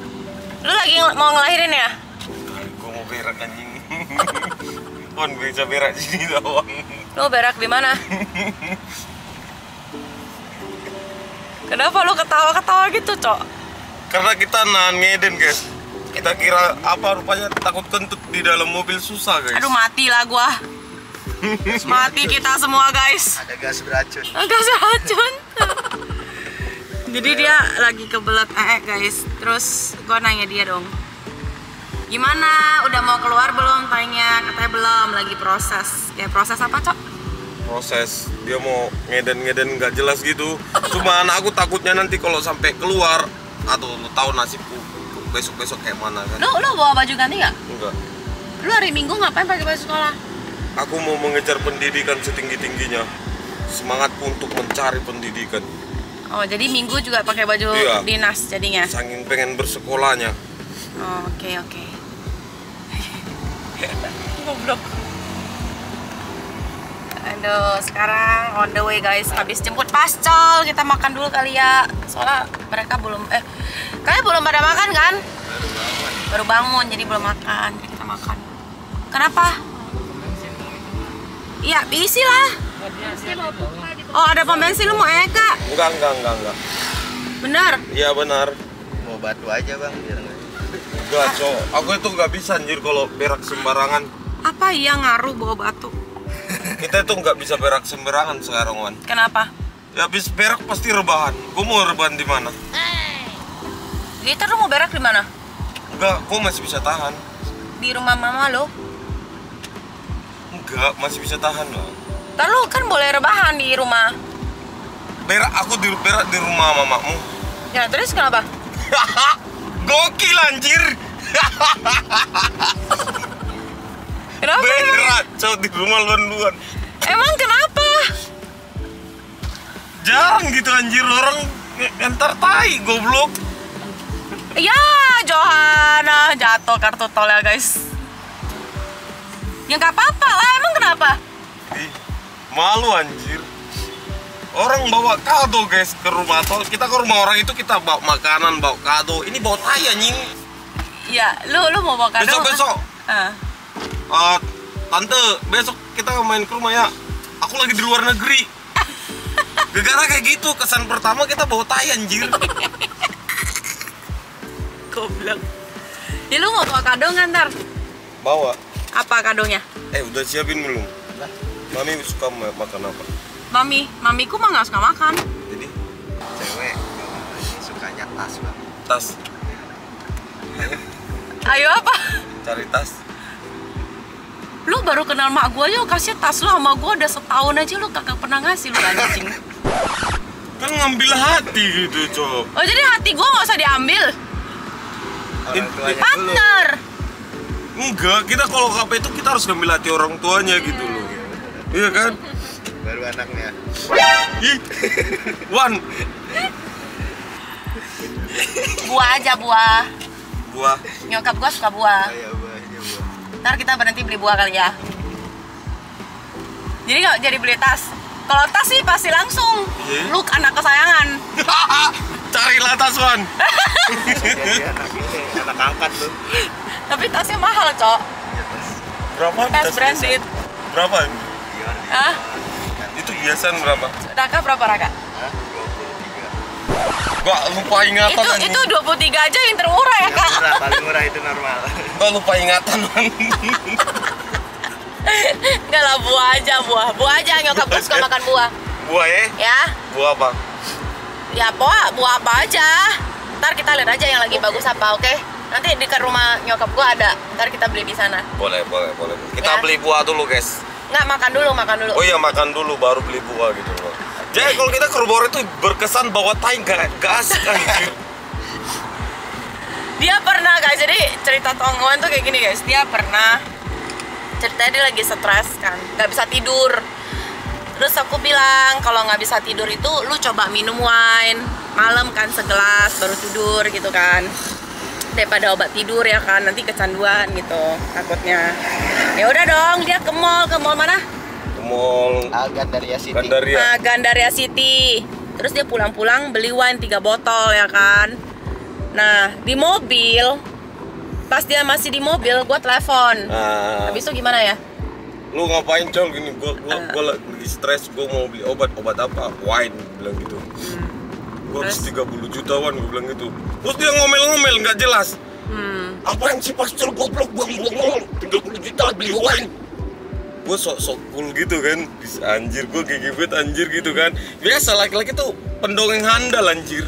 Lu lagi mau ngelahirin ya? Gue mau berak anjing. Kon bisa berak sini doang. Lu berak di mana? Kenapa lu ketawa-ketawa gitu, Cok? Karena kita nahan ngeden, guys. Kita kira apa rupanya takut kentut di dalam mobil susah, guys. Aduh, matilah gua. Mati kita semua, guys. Ada gas beracun. Gas beracun. Jadi dia lagi kebelet guys. Terus gua nanya dia dong, gimana? Udah mau keluar belum? Tanya, katanya belum, lagi proses. Kayak proses apa, Cok? Proses dia mau ngeden-ngeden nggak jelas gitu. Cuman aku takutnya nanti kalau sampai keluar, atau lu tahu nasibku besok-besok kayak mana kan? Lu bawa baju ganti nggak? Enggak. Lu hari Minggu ngapain pakai baju sekolah? Aku mau mengejar pendidikan setinggi-tingginya. Semangatku untuk mencari pendidikan. Oh, jadi Minggu juga pakai baju Iya. dinas jadinya? Saking pengen bersekolahnya. Oh, oke. Goblok. Aduh, sekarang on the way guys. Habis jemput Pascal, kita makan dulu kali ya. Soalnya mereka belum kalian belum pada makan kan? Baru bangun, jadi belum makan. Jadi kita makan. Kenapa? Iya, isi lah. Oh, ada pom bensin, lu mau Kak? Enggak. Bener? Iya benar. Mau batu aja bang, biar nggak. Enggak, Cok. Aku itu nggak bisa anjir kalau berak sembarangan. Apa iya ngaruh bawa batu? Kita itu nggak bisa berak sembarangan sekarang, Wan. Kenapa? Ya habis berak pasti rebahan. Gue mau rebahan di mana? Gitar lu mau berak di mana? Enggak, gue masih bisa tahan. Di rumah mama lo. Enggak, masih bisa tahan loh. Ntar lu kan boleh rebahan di rumah. Aku berak di rumah mamamu. Ya terus kenapa? Gokil anjir. Kenapa emang? Berak, Cok, di rumah luan-luan. Emang kenapa? Jarang gitu anjir orang ntar tai goblok. Ya Johanna jatuh kartu tol ya guys. Ya nggak apa-apa lah, emang kenapa? Ih, malu anjir. Orang bawa kado guys ke rumah tol. Kita ke rumah orang itu kita bawa makanan, bawa kado. Ini bawa tai anjing. Ya, lu mau bawa kado? Besok-besok. Ah. Tante, besok kita main ke rumah ya. Aku lagi di luar negeri. Gara-gara kayak gitu, kesan pertama kita bawa tai anjir. Goblok. Ya lu mau bawa kado nggak ntar? Bawa. Apa kadonya? Udah siapin belum? Mami suka makan apa? Mamiku mah nggak suka makan. Jadi Cewek ini sukanya tas bang. tas. Ayo apa? Cari tas. Lu baru kenal mak gua aja kasih tas lu, sama gua udah setahun aja lu kagak pernah ngasih lu anjing. Kan ngambil hati gitu, Cok. Oh jadi hati gua nggak usah diambil? Orang tuanya dulu. Partner. Enggak, kita kalau KP itu kita harus ngambil hati orang tuanya gitu loh. Iya kan? Baru anaknya. Ih. Wan, Buah aja buah. buah. Nyokap gua suka buah. Ayo buahnya buah. Ntar kita berhenti beli buah kali ya. Jadi nggak jadi beli tas. Kalau tas sih pasti langsung. Iya. Lu anak kesayangan. Carilah tas, Wan. Jadi anak ini anak angkat tuh. Tapi tasnya mahal, Cok. Berapa? Tas branded. Berapa? Gimana? Hah? Itu biasaan berapa? Raka berapa Raka? Hah? 23. Gak lupa ingatan anjing. Itu 23 aja yang termurah ya, Yang Kak. murah, paling murah itu normal. Gak lupa ingatan, Wan. Enggak lah, buah aja, buah. Buah aja, nyokap gue suka makan buah. Buah ya? Ya? Buah apa? Ya, buah apa aja. Ntar kita lihat aja yang lagi bagus apa, oke? Nanti di dekat rumah nyokap gue ada. Ntar kita beli di sana. Boleh. Kita Ya. beli buah dulu, guys. Nggak, makan dulu. Oh iya, makan dulu baru beli buah gitu loh. Jadi kalau kita ke rumah itu berkesan bawa tai gak asik anjir. Dia pernah guys, jadi cerita tonggoan tuh kayak gini guys. Dia pernah ceritanya dia lagi stres kan, nggak bisa tidur. Terus aku bilang kalau nggak bisa tidur itu lu coba minum wine malam kan segelas baru tidur gitu kan, daripada obat tidur ya kan, nanti kecanduan gitu takutnya. Ya udah dong, dia ke mall mana? Ke mall Gandaria City. Gandaria. Gandaria City. Terus dia pulang-pulang beli wine 3 botol ya kan. Nah, di mobil, pas dia masih di mobil, gue telepon. Habis itu gimana ya? Lu ngapain Col gini? Gua lagi stres, gua mau beli obat apa? Wine, bilang gitu. Gua habis 30 jutawan, gua bilang gitu. Terus dia ngomel-ngomel nggak jelas. Apaan sih pastor goblok, gua ngomong 30 juta beli wine. Gua sok cool gitu kan. Anjir, gua GGBet anjir gitu kan. Biasa laki-laki tuh pendongeng handal anjir.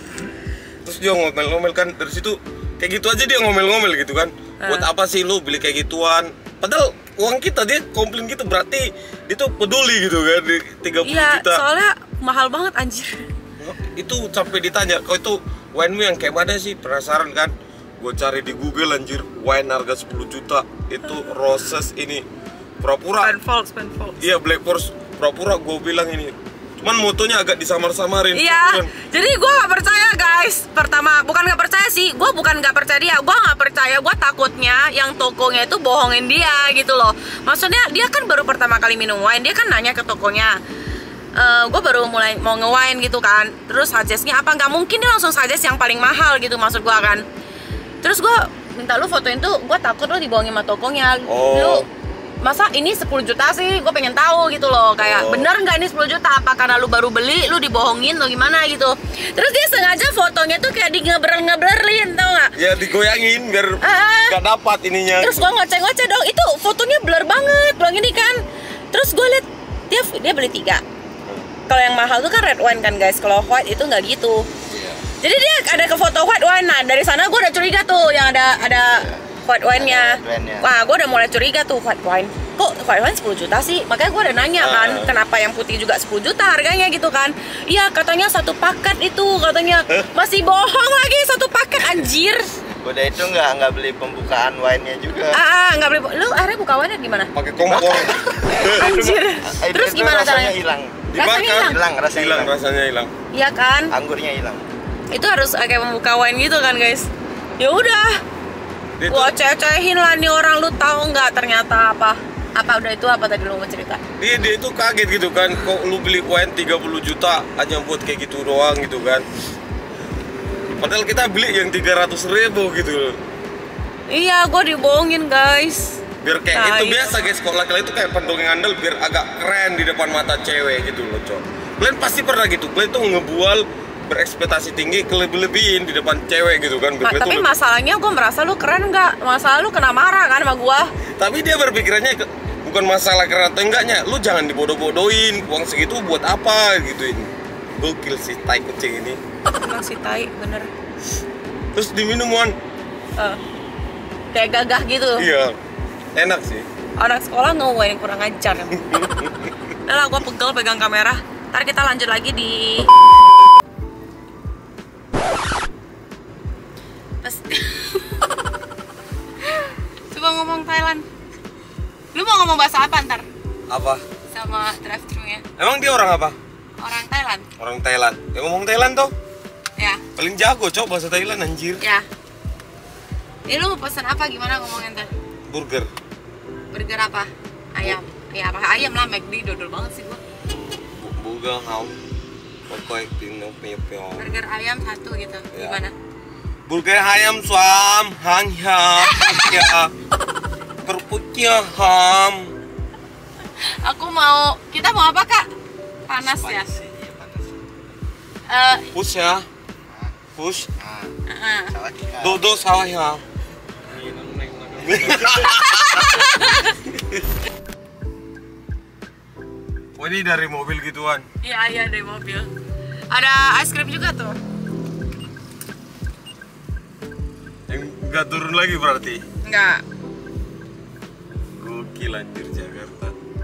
Terus dia ngomel-ngomel kan, dari situ kayak gitu aja dia ngomel-ngomel gitu kan. Buat apa sih lu beli kayak gituan? Padahal uang kita, dia komplain gitu, berarti dia tuh peduli gitu kan, di 30 Iya, juta. soalnya mahal banget anjir. Itu sampai ditanya, kau itu wine-mu yang kayak mana sih? Penasaran kan? Gue cari di Google anjir, wine harga 10 juta. Itu roses ini pura-pura. Penfolds. Iya, Black Forest pura-pura gue bilang ini. Cuman motonya agak disamar-samarin. Iya, jadi gue gak percaya guys. Pertama, bukan gak percaya sih, gue bukan gak percaya dia. Gue gak percaya, gue takutnya yang tokonya itu bohongin dia gitu loh. Maksudnya dia kan baru pertama kali minum wine, dia kan nanya ke tokonya, gue baru mulai mau nge-wine gitu kan. Terus suggest-nya apa, gak mungkin dia langsung suggest yang paling mahal gitu maksud gue kan. Terus gue minta lu fotoin tuh, gue takut lu dibohongin sama tokonya. Lu masa ini 10 juta sih, gue pengen tahu gitu loh. Kayak bener nggak ini 10 juta, apa karena lu baru beli, lu dibohongin atau gimana gitu. Terus dia sengaja fotonya tuh kayak di ngeblur-ngeblurlin, tau nggak? Ya digoyangin biar nggak dapat ininya. Terus gue ngoceh-ngoceh dong, itu fotonya blur banget, bilang ini kan. Terus gue liat dia beli 3. Kalau yang mahal tuh kan red wine kan guys, kalau white itu nggak gitu. Jadi dia ada ke foto white wine, nah dari sana gue udah curiga tuh yang ada white wine-nya. Wah, gue udah mulai curiga tuh, white wine. Kok white wine 10 juta sih? Makanya gue udah nanya kan, kenapa yang putih juga 10 juta harganya gitu kan. Iya, katanya satu paket itu, katanya. Masih bohong lagi, satu paket anjir. Udah itu nggak beli pembukaan wine-nya juga. Nggak beli. Lu akhirnya buka wine gimana? Pakai kompor. Anjir. Terus gimana caranya? Hilang. Rasanya hilang. Iya kan? Anggurnya hilang. Itu harus kayak membuka wine gitu kan guys. Ya udah. Gua cecehin lah nih orang, lu tahu nggak ternyata apa udah itu apa tadi lu mau cerita? Dia itu kaget gitu kan, kok lu beli wine 30 juta hanya buat kayak gitu doang gitu kan. Padahal kita beli yang 300.000 gitu. Iya, gua dibohongin guys. Biar kayak itu biasa guys, kok laki-laki itu kayak pendongeng andal biar agak keren di depan mata cewek gitu loh cok. Kalian pasti pernah gitu, kalian tuh ngebual berekspektasi tinggi, kelebih-lebihin di depan cewek gitu kan. Tapi masalahnya gue merasa lu keren nggak? Masalah lu kena marah kan sama gue. Tapi dia berpikirannya bukan masalah keren atau enggaknya. Lu jangan dibodoh-bodohin, uang segitu buat apa gituin. Gokil si tai kucing ini. Emang si tai, bener. Terus diminum Wan. Kayak gagah gitu. Iya, enak sih. Anak sekolah nge-wine kurang ajar. Udah lah, gue pegel pegang kamera. Ntar kita lanjut lagi di coba ngomong Thailand. Lu mau ngomong bahasa apa ntar? Apa? Sama drive-thru-nya. Emang dia orang apa? Orang Thailand. Orang Thailand. Yang ngomong Thailand tuh? Ya. Paling jago cok bahasa Thailand anjir. Ya. Ini lu mau pesan apa, gimana ngomongnya ntar? Burger. Burger apa? Ayam. Ya apa ayam lah, McD dodol banget sih gua. Burger hao. Pokoknya tinok pio. Burger ayam 1 gitu. Ya. Gimana? Burger ayam suam hang ya. Kerupuknya ham. Kita mau apa kak? Panas ya? Iya panas. Push ya. Push. Sawah kita. Do sawah ya. Oh ini dari mobil gituan. Iya dari mobil. Ada es krim juga tuh. Yang nggak turun lagi berarti? Enggak. Gokil anjir Jakarta.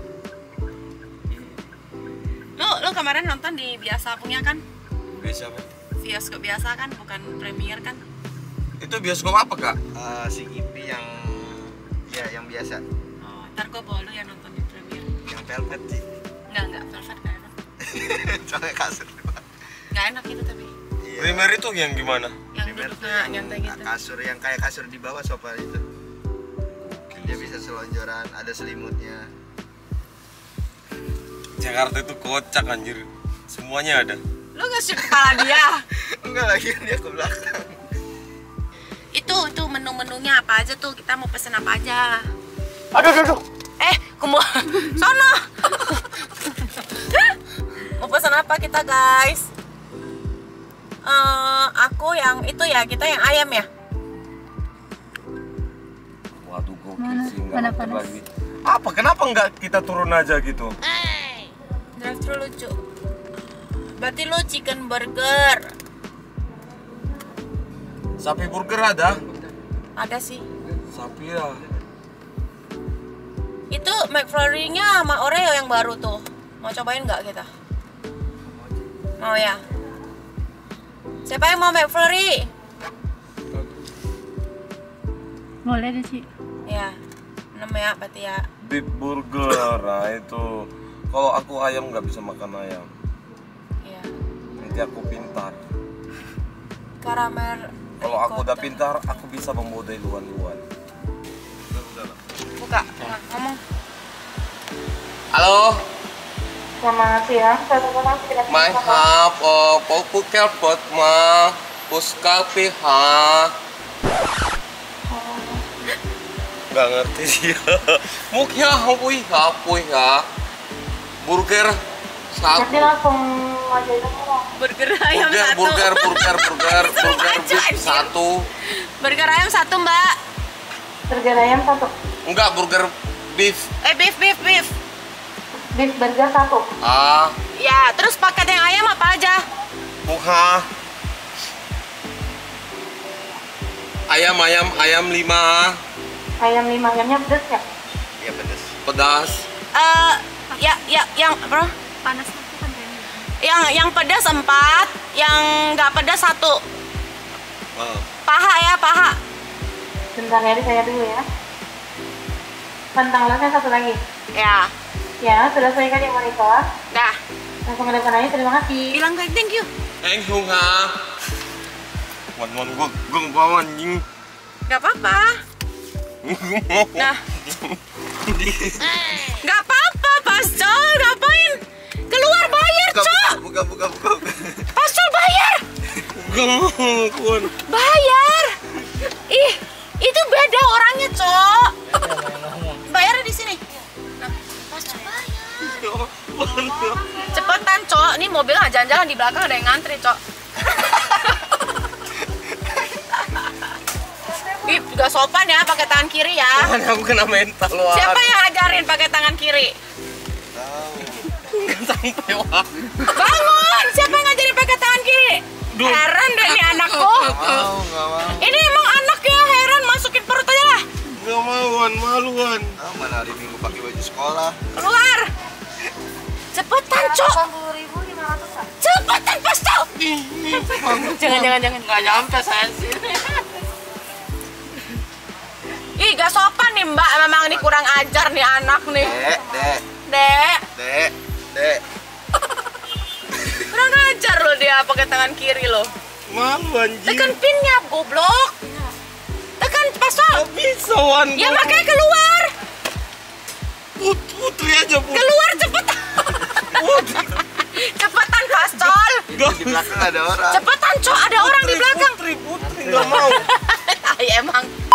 Lu kemarin nonton di biasa punya kan? Biasa apa? Bioskop biasa kan, bukan premier kan? Itu bioskop apa kak? Si Gipi yang biasa. Oh, ntar gua bawa lu ya nonton di premier. Yang velvet sih. Enggak, velvet gak enak. Soalnya kasur. Gak enak itu tapi. Iya. Primer itu yang gimana? Yang Primer duduknya nyantai gitu. Kasur yang kayak kasur di bawah sofa itu. Dia bisa selonjoran, ada selimutnya. Jakarta itu kocak anjir. Semuanya ada. Lu nge-shoot kepala dia. Enggak lagi dia ke belakang. Itu menu-menunya apa aja tuh? Kita mau pesen apa aja? Aduh. Kumu sono. Mau pesan apa kita guys? Aku yang itu ya, kita yang ayam ya. Waduh, gokil Mana? sih, nggak Mana ngerti panas? lagi. Apa? Kenapa nggak kita turun aja gitu? Drive thru lucu. Berarti lu chicken burger. Sapi burger ada? Ada sih. Sapi ya. Itu McFlurry-nya sama Oreo yang baru tuh. Mau cobain nggak kita? Mau ya? Siapa yang mau McFlurry? Boleh deh, Ci. Ya, 6 ya berarti ya. Beef burger, nah itu. Kalau aku ayam nggak bisa makan ayam. Iya. Nanti aku pintar. Karamel. Kalau aku udah ricotta. pintar, aku bisa memodel luan-luan. Buka, ngomong. Halo, Selamat siang. my hap, popular pot ma, puskal piha. Gak ngerti dia. Muknya puiha. Burger satu. langsung ajain orang. Burger ayam satu. Burger aja, beef anjir. satu. Burger ayam satu, Mbak. Burger ayam 1. Enggak, burger beef. Beef. Beef burger 1. Ah, Ya, terus paket yang ayam apa aja? puha. Ayam 5 Ayam 5, ayamnya pedas ya? Iya pedes. pedas. Yang bro, Panas itu kan kayaknya. yang pedas 4, yang nggak pedas 1. Ah. Paha ya, paha. Bentar ya, saya dulu ya. Kentang losnya 1 lagi. Ya, Ya, sudah selesai kan yang monitor. dah. Langsung ke depan aja, terima kasih. Bilang kayak thank you. Hunga. Wan gua bawa anjing. Nggak apa-apa. Nah. Nggak apa-apa, Pascal. Ngapain? Keluar bayar, Cok. Buka. Pascal bayar. Gak mau kuan. Bayar. Ih, itu beda orangnya, Cok. Bayarnya di sini. Nah, Pascal bayar. Cepetan, Cok. Ini mobil nggak jalan-jalan, di belakang ada yang ngantri, Cok. Ih, juga sopan ya, pakai tangan kiri ya. Aku kena mental loh. Siapa yang ajarin pakai tangan kiri? Nggak sampai wah. Bangun! Siapa yang ngajarin pakai tangan kiri? Duh. Heran deh nih anakku. Nggak mau. Ini emang anak ya, heran, masukin perut aja lah. Gak mau Wan, maluan. Mana hari Minggu pakai baju sekolah. Keluar. Cepetan, Cok. 80.500. Cepetan, Pascal. Jangan. Nggak nyampe saya sini. Ih, gak sopan nih, Mbak. Memang ini kurang ajar nih anak nih. Dek. Kurang ajar loh dia pakai tangan kiri loh. Malu anjing. Tekan pinnya, goblok. Tekan, Pascal. Gak bisa Wan. Ya makanya keluar. Putri aja putri. Keluar cepetan. Cepetan, Pascal. Di belakang ada orang. Cepetan, Cok. Ada orang di belakang. Putri. Gak mau. Tai emang.